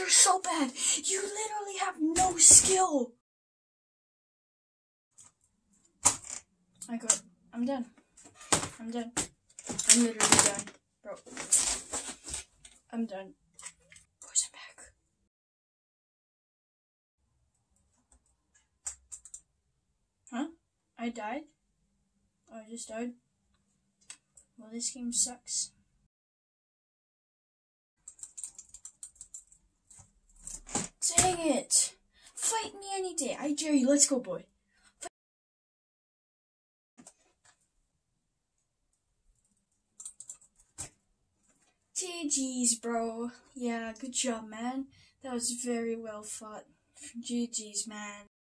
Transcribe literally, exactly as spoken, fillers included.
you're so bad. You literally have no skill. I got. I'm done. I'm done. I'm literally done, bro. I'm done. Boys, I'm back. Huh? I died? Oh, I just died? Well, this game sucks. Dang it! Fight me any day. I dare you. Let's go, boy. G G's, bro. Yeah, good job, man. That was very well fought. G G's, man.